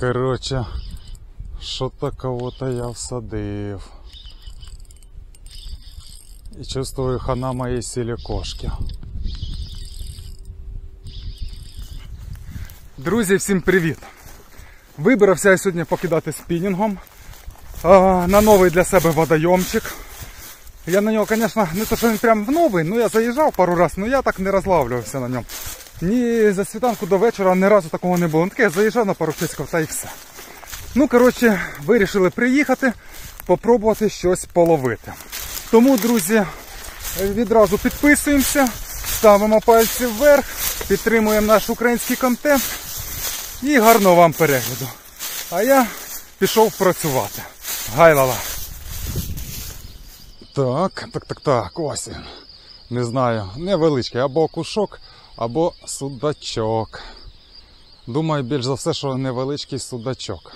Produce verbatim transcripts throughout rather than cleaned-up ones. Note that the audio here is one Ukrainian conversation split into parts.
Короче, що-то кого-то я всадив. І чувствую, хана моєї силі кошки. Друзі, всім привіт! Вибирався я сьогодні покидати спінінгом а, на новий для себе водойомчик. Я на нього, звісно, не то, що він прям новий, ну я заїжджав пару разів, але я так не розлавлювався на ньому. Ні за світанку до вечора ні разу такого не було. Ну, таке я заїжджав на пару часиків та і все. Ну, коротше, вирішили приїхати, попробувати щось половити. Тому, друзі, відразу підписуємося, ставимо пальці вверх, підтримуємо наш український контент і гарного вам перегляду. А я пішов працювати. Гайлала! Так, так, так, так, ось він. Не знаю, невеличкий, або кушок, або судачок. Думаю, більш за все, що невеличкий судачок.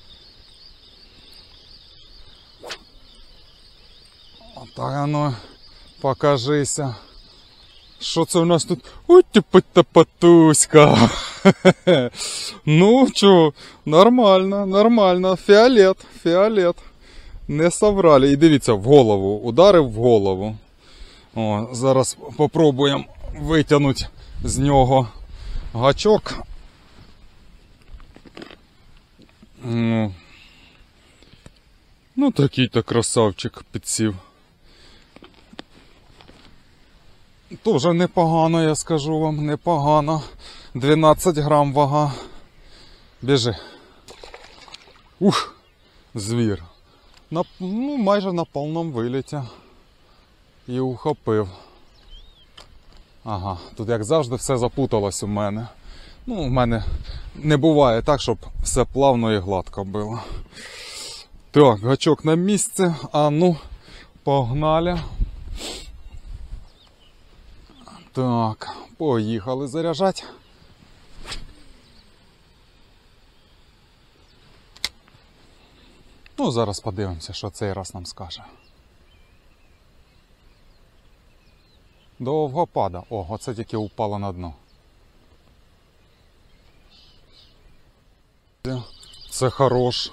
Так, ну, покажися. Що це у нас тут? Ой, тіпа-тапатуська. Ну, чо, нормально, нормально. Фіолет, фіолет. Не соврали. І дивіться, в голову. Ударив в голову. О, зараз попробуємо витягнути з нього гачок. Ну, ну такий-то красавчик підсів. Тоже непогано, я скажу вам, непогано. дванадцять грам вага. Біжи. Ух, звір. На, ну, майже на повному виліті. І ухопив. Ага, тут як завжди все запуталось у мене. Ну, у мене не буває так, щоб все плавно і гладко було. Так, гачок на місці. А ну, погнали. Так, поїхали заряджати. Ну, зараз подивимося, що цей раз нам скаже. Довго пада. О, оце тільки упало на дно. Це хорош.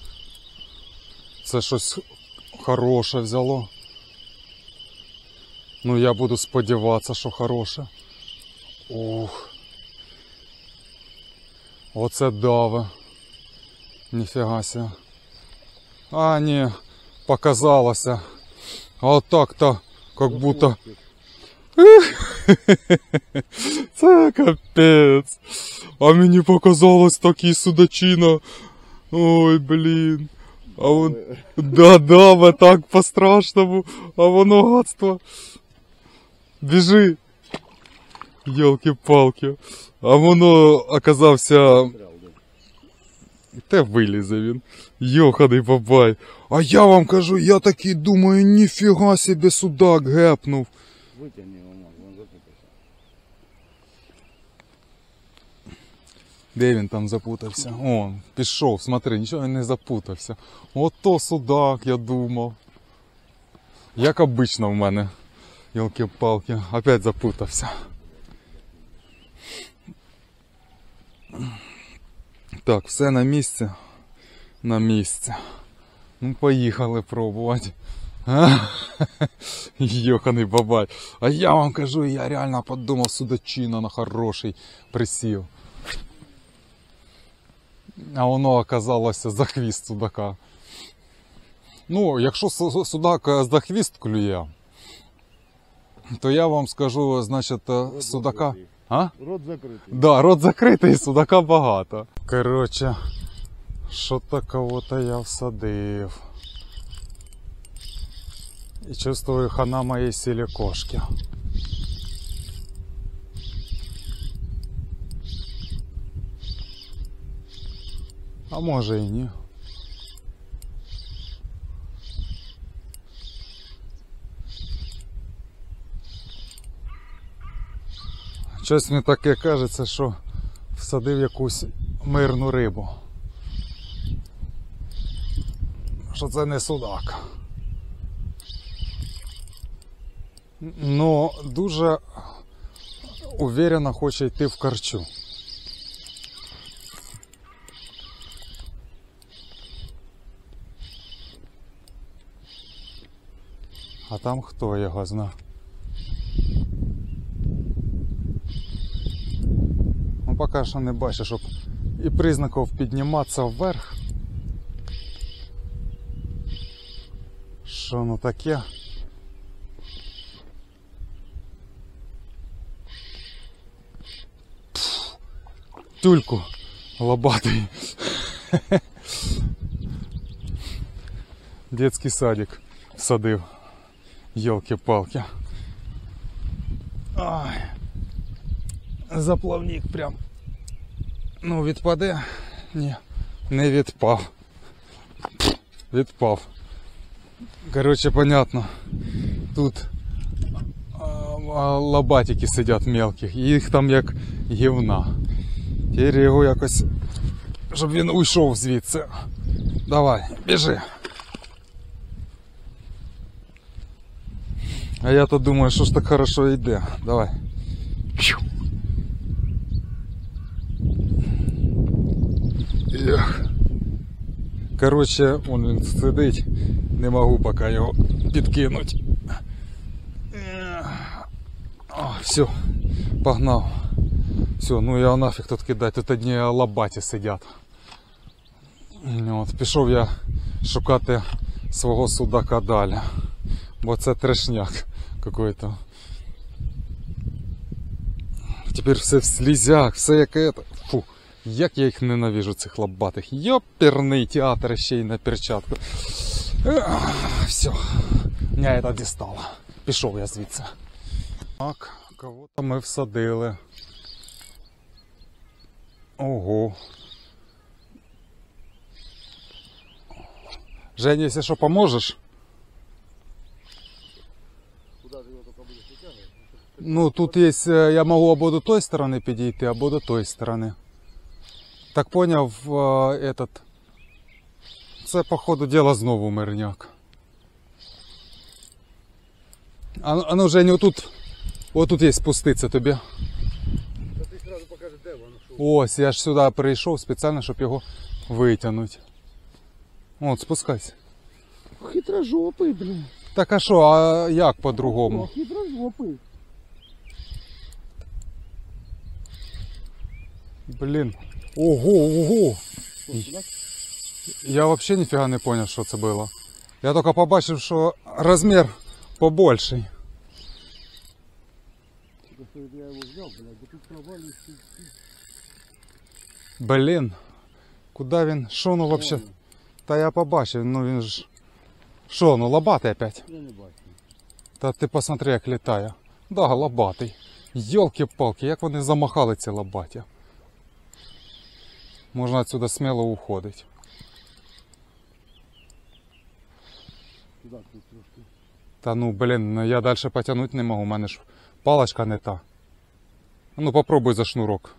Це щось хороше взяло. Ну, я буду сподіватися, що хороше. Ух. Оце дави. Ніфіга себе. А, ні, показалося. А так-то, як будто... Це капець. А мені показалось такий судачина. Ой, блін. А вон... Да-да, так по-страшному. А воно гадство. Біжи. Йолки-палки. А воно оказався... Те вилізе він. Йоханий бабай. А я вам кажу, я такий думаю, ніфіга собі судак гепнув. Витягни його, він запутався. Де він там запутався? О, пішов, смотри, нічого він не запутався. Ото судак, я думав. Як обично в мене. Йолки-палки, опять запутався. Так, все на місці. На місці. Ну, поїхали пробувати. Йоханий бабай. А я вам кажу, я реально подумав, судачина на хороший присів. А воно оказалося за хвіст судака. Ну, якщо судак за хвіст клює, то я вам скажу, значить, судака... А? Рот закритий. Да, рот закритий, судака багато. Короче, що-то кого-то я всадив. І чувствую, хана моєї силі кошки. А може і ні. Щось мені таке кажеться, що всадив якусь мирну рибу. Що це не судак. Ну, дуже уверенно хоче йти в корчу. А там хто його зна. Ну поки що не бачу, щоб і признаків підніматися вверх. Що ну таке? Пф, тюльку лобатий. Детський садик садив. Ёлки-палки. Ой. Заплавник прям. Ну, відпаде? Ні, не відпав. Відпав. Короче, понятно. Тут а, лобатики сидять мелких. Їх там як гівна. Тепер його якось, щоб він уйшов звідси. Давай, біжи. А я то думаю, що ж так хорошо йде. Давай. Ех. Короче, он він сидить. Не можу поки його підкинути. О, все, погнав. Все, ну я нафіг тут кидати. Тут одні лобаті сидять. От, пішов я шукати свого судака далі. Бо це трешняк какой-то. Тепер все в слізях, все як это. Фу, як я їх ненавижу, цих лобатих. Йоперний театр ще й на перчатку. Все, мене це дістало. Пішов я звідси. Так, кого-то ми всадили. Ого. Женя, якщо що, поможеш? Ну, тут есть, я могу або до той сторони підійти, або до той сторони. Так поняв, этот... Це, походу, діло знову мирняк. А, а ну, Жень, отут, отут є спуститься тобі. Та ти одразу покажеш, де воно, що. Ось, я ж сюди прийшов спеціально, щоб його витягнути. От, спускайся. Хитрожопий, блін. Так а що, а як по-другому? Хитрожопий. Блін. Ого, ого. Я взагалі ніфіга не зрозумів, що це було. Я тільки побачив, що розмір побольший. Я його взяв, блядь, бо тут провалюється. Блін. Куди він? Що ну взагалі? Та я побачив, ну він ж... Що, ну лобатий опять? Я не бачу. Та ти посмотри, як літає. Да, лобатий. Йолки-палки, як вони замахали ці лобаті. Можна отсюда сміло уходити. Туди тут трошки. Та ну, блін, я далі потягнути не можу, у мене ж паличка не та. Ну попробуй за шнурок.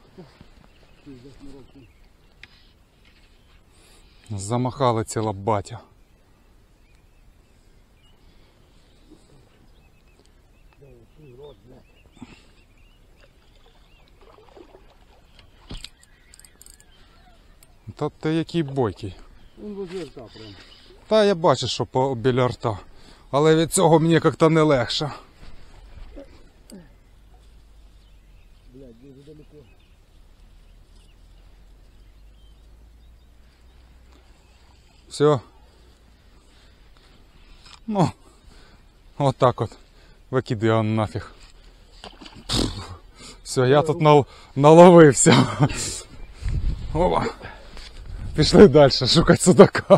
Замахали ці лобаті. Та ти який бойкий. Він возле рта прям. Та я бачу, що по біля рта. Але від цього мені як-то не легше. Блядь, дуже далеко. Все. Ну, от так от. Викидай його нафіг. Все, я тут нал... наловився. Опа. Пішли далі шукати судака.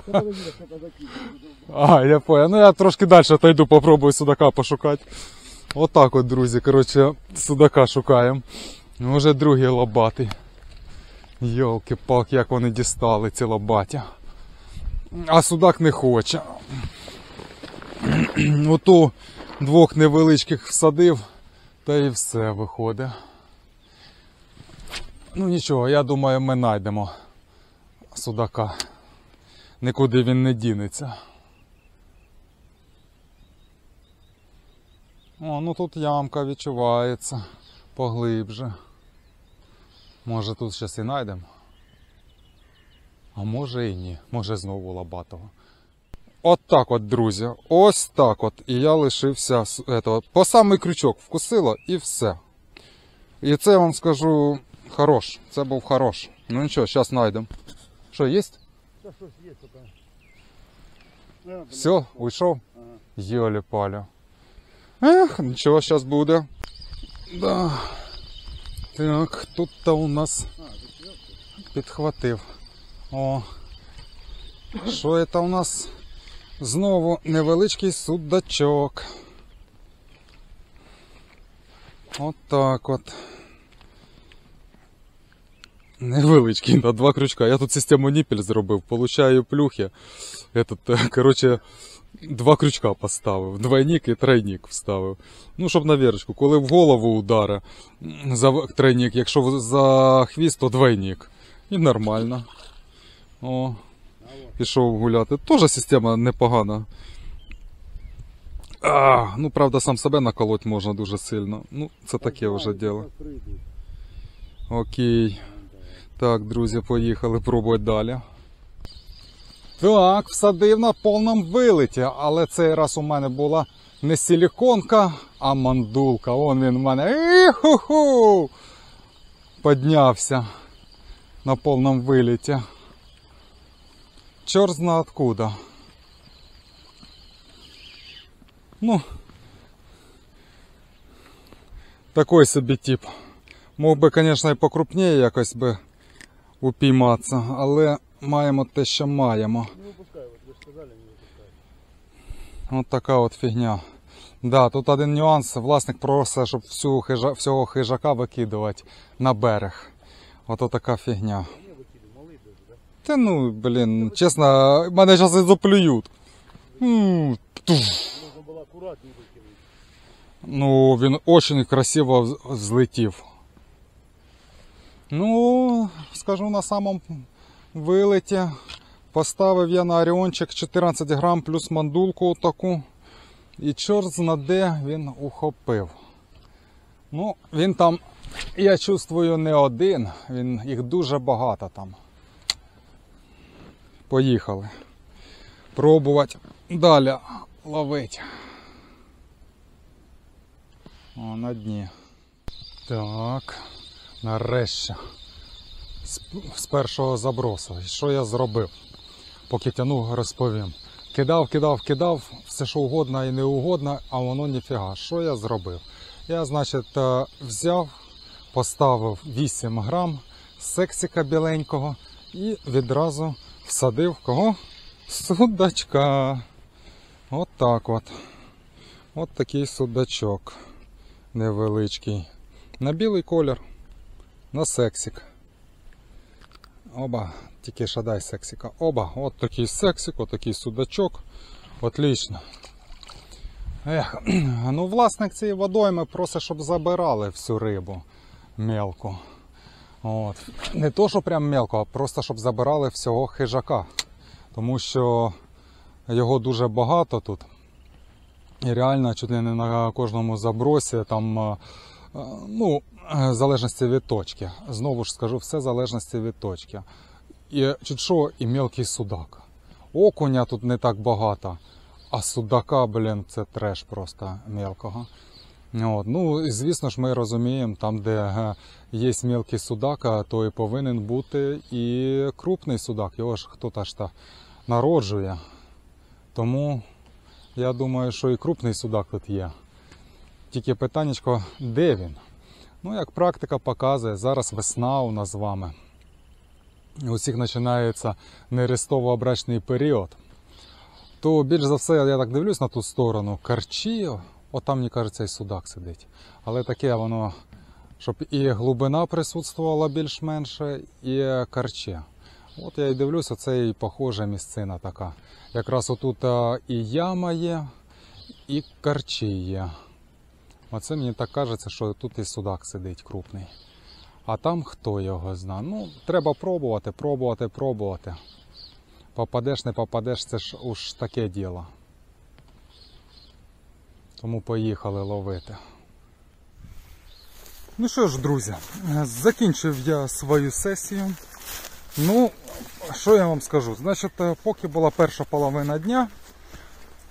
А, я понял. Ну я трошки далі отойду, попробую судака пошукати. Отак от, друзі, коротше, судака шукаємо. Уже другий лобатий. Йолки-палки, як вони дістали ці лобаті. А судак не хоче. Ото двох невеличких всадив, та і все виходить. Ну нічого, я думаю, ми знайдемо судака. Нікуди він не дінеться. О, ну тут ямка відчувається поглибже. Може тут щось і знайдемо? А може і ні. Може знову лобатого. от так от, друзі. Ось так от. І я лишився з этого. По самий крючок вкусило і все. І це я вам скажу хорош. Це був хорош. Ну нічого, зараз знайдемо. Що, є? Та щось є таке. Все, уйшов? Ага. Йолі-палі. Ех, нічого, зараз буде. Да. Так, тут-то у нас підхватив. О. Що це у нас? Знову невеличкий судачок. От так от. Невеличкий, на два крючка. Я тут систему ніпель зробив. Получаю плюхи. Этот, короче, два крючка поставив. Двойник і тройник вставив. Ну, щоб на вірочку. Коли в голову удари, за тройник. Якщо за хвіст, то двойник. І нормально. О, пішов гуляти. Тоже система непогана. А, ну, правда, сам себе наколоть можна дуже сильно. Ну, це таке вже діло. Окей. Так, друзі, поїхали пробувати далі. Так, всадив на повному вилеті, але цей раз у мене була не силіконка, а мандулка. Вон він у мене. Іху-ху! Поднявся на повному виліті. Чорт зна откуда. Ну, такой собі тип. Мог би, звісно, і покрупніше якось би упійматися, але маємо те, що маємо. Не випускай, от ви ж сказали, не випускай. От така от фігня. Да, тут один нюанс. Власник просить, щоб всю хижа, всього хижака викидувати на берег. Ото така фігня. Не викидай, малий дуже, так? Та ну, блін, чесно, мене зараз і заплюють. М, туф. Можна було акуратніше викинути. Ну, він дуже красиво вз- взлетів. Ну, скажу, на самому вилеті поставив я на оріончик чотирнадцять грам плюс мандулку таку. І чорт зна де він ухопив. Ну, він там, я чувствую, не один, він, їх дуже багато там. Поїхали. Пробувати далі ловити. О, на дні. Так, нарешті. З, з першого забросу. І що я зробив? Поки тянув, розповім. Кидав, кидав, кидав, все що угодно і не угодно, а воно ніфіга. Що я зробив? Я, значить, взяв, поставив вісім грам сексика біленького і відразу всадив кого? Судачка. От так от. От такий судачок невеличкий. На білий колір. На сексик. Оба, тільки ще дай сексика. Оба, от такий сексик, от такий судачок. Отлично. Ех, ну власник цієї водойми просить, щоб забирали всю рибу мелку. От. Не то, що прям мелко, а просто, щоб забирали всього хижака. Тому що його дуже багато тут. І реально, чуть не на кожному забросі, там, ну, в залежності від точки. Знову ж скажу, все в залежності від точки. І чуть що, і мелкий судак. Окуня тут не так багато, а судака, блін, це треш просто мелкого. От. Ну, і звісно ж, ми розуміємо, там, де є мелкий судак, то і повинен бути і крупний судак. Його ж хто-то ж та народжує. Тому я думаю, що і крупний судак тут є. Тільки питаннячко, де він? Ну, як практика показує, зараз весна у нас з вами. У всіх починається нерестово-брачний період. То більш за все, я так дивлюсь на ту сторону, карчі, от там, мені кажеться, і судак сидить. Але таке воно, щоб і глибина присутствувала більш-менше, і карчі. От я і дивлюся, це і похожа місцина така. Якраз отут і яма є, і карчі є. Оце мені так кажеться, що тут і судак сидить крупний. А там хто його знає. Ну, треба пробувати, пробувати, пробувати. Попадеш, не попадеш, це ж уж таке діло. Тому поїхали ловити. Ну що ж, друзі, закінчив я свою сесію. Ну, що я вам скажу? Значить, поки була перша половина дня,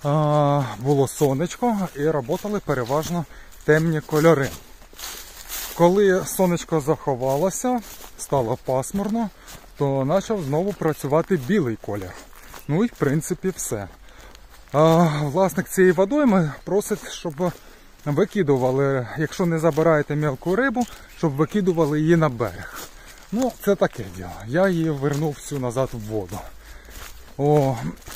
а, було сонечко і працювали переважно темні кольори. Коли сонечко заховалося, стало пасмурно, то почав знову працювати білий колір. Ну і в принципі все. А, власник цієї водойми просить, щоб викидували, якщо не забираєте мілку рибу, щоб викидували її на берег. Ну, це таке діло. Я її вернув всю назад в воду. О,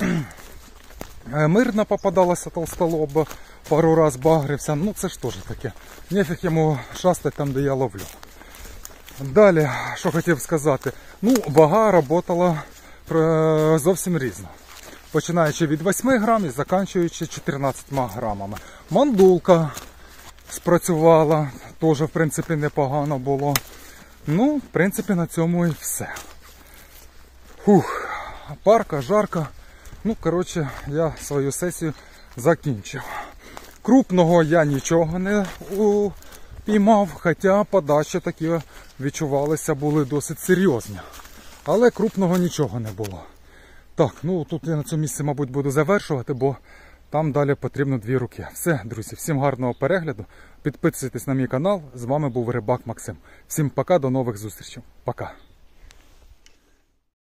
мирно попадалася толстолоба, пару раз багрився. Ну, це ж теж таке. Нефіг йому шастати там, де я ловлю. Далі, що хотів сказати. Ну, вага працювала зовсім різно. Починаючи від восьми грамів і закінчуючи чотирнадцятьма грамами. Мандулка спрацювала, теж в принципі непогано було. Ну, в принципі, на цьому і все. Фух, парка, жарко. Ну, коротше, я свою сесію закінчив. Крупного я нічого не упіймав, хоча подачі такі відчувалися, були досить серйозні. Але крупного нічого не було. Так, ну тут я на цьому місці, мабуть, буду завершувати, бо там далі потрібно дві руки. Все, друзі, всім гарного перегляду. Підписуйтесь на мій канал. З вами був Рибак Максим. Всім пока, до нових зустрічей. Пока.